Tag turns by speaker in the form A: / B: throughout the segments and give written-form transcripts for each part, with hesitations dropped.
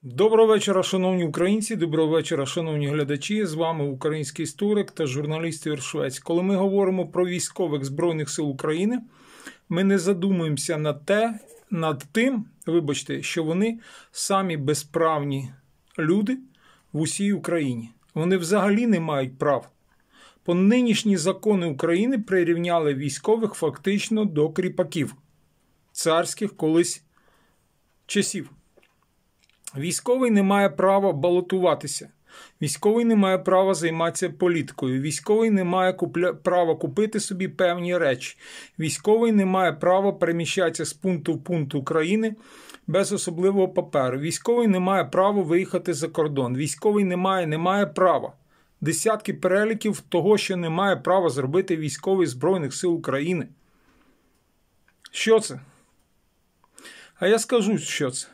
A: Доброго вечора, шановні українці, доброго вечора, шановні глядачі. З вами український історик та журналіст Ігор Швець. Коли ми говоримо про військових Збройних сил України, ми не задумуємося над тим, що вони самі безправні люди в усій Україні. Вони взагалі не мають прав. По нинішні закони України прирівняли військових фактично до кріпаків царських колись часів. Військовий не має права балотуватися. Військовий не має права займатися політикою. Військовий не має права купити собі певні речі. Військовий не має права переміщатися з пункту в пункт України без особливого паперу. Військовий не має права виїхати за кордон. Військовий не має права. Десятки переліків того, що не має права зробити військовий Збройних сил України. Що це? А я скажу, що це.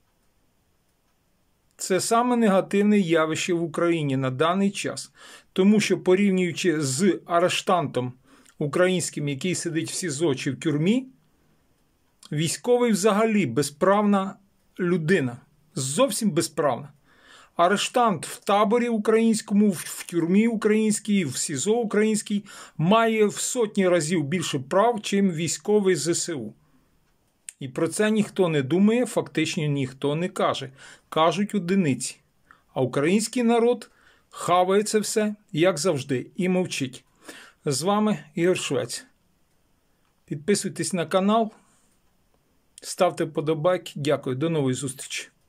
A: Це саме негативне явище в Україні на даний час. Тому що, порівнюючи з арештантом українським, який сидить в СІЗО чи в тюрмі, військовий взагалі безправна людина. Зовсім безправна. Арештант в таборі українському, в тюрмі українській, в СІЗО українській має в сотні разів більше прав, чим військовий ЗСУ. І про це ніхто не думає, фактично ніхто не каже. Кажуть одиниці. А український народ хаває це все, як завжди, і мовчить. З вами Ігор Швець. Підписуйтесь на канал, ставте вподобайки. Дякую, до нової зустрічі.